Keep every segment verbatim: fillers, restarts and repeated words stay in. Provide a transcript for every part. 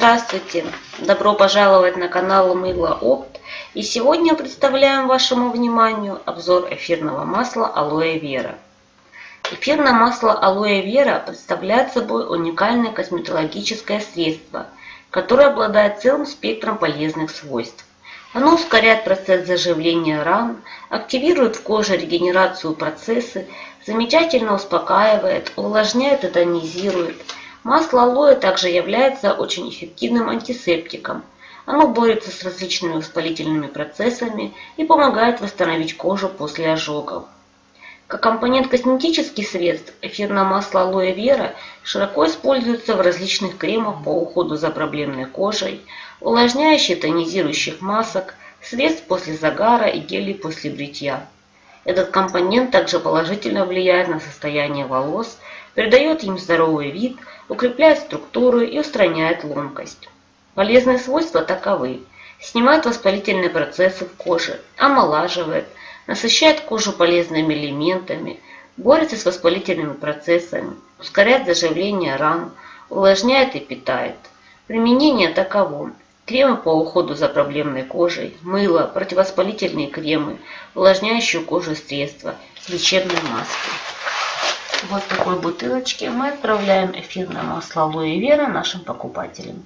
Здравствуйте! Добро пожаловать на канал Мыло Опт. И сегодня представляем вашему вниманию обзор эфирного масла Алоэ Вера. Эфирное масло Алоэ Вера представляет собой уникальное косметологическое средство, которое обладает целым спектром полезных свойств. Оно ускоряет процесс заживления ран, активирует в коже регенерацию процессы, замечательно успокаивает, увлажняет и тонизирует. Масло алоэ также является очень эффективным антисептиком. Оно борется с различными воспалительными процессами и помогает восстановить кожу после ожогов. Как компонент косметических средств, эфирное масло Алоэ Вера широко используется в различных кремах по уходу за проблемной кожей, увлажняющих и тонизирующих масок, средств после загара и гелей после бритья. Этот компонент также положительно влияет на состояние волос, придает им здоровый вид, укрепляет структуру и устраняет ломкость. Полезные свойства таковы: снимает воспалительные процессы в коже, омолаживает, насыщает кожу полезными элементами, борется с воспалительными процессами, ускоряет заживление ран, увлажняет и питает. Применение таково: кремы по уходу за проблемной кожей, мыло, противовоспалительные кремы, увлажняющие кожу средства, лечебные маски. Вот в такой бутылочке мы отправляем эфирное масло Алоэ Вера нашим покупателям.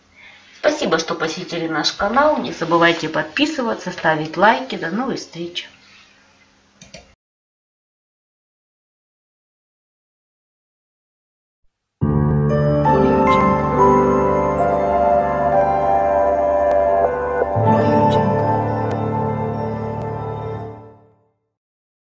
Спасибо, что посетили наш канал. Не забывайте подписываться, ставить лайки. До новых встреч!